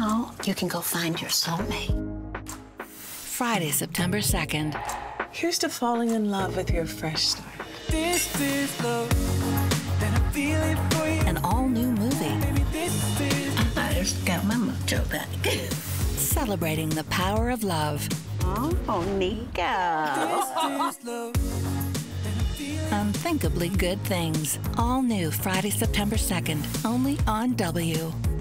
now you can go find your soulmate. Friday, September 2nd. Here's to falling in love with your fresh start. This is love, and I'm feeling for you. An all-new movie. Baby, this is I just got my mojo back. Celebrating the power of love. Oh, Nico. this is love. Unthinkably good things. All new Friday, September 2nd. Only on W.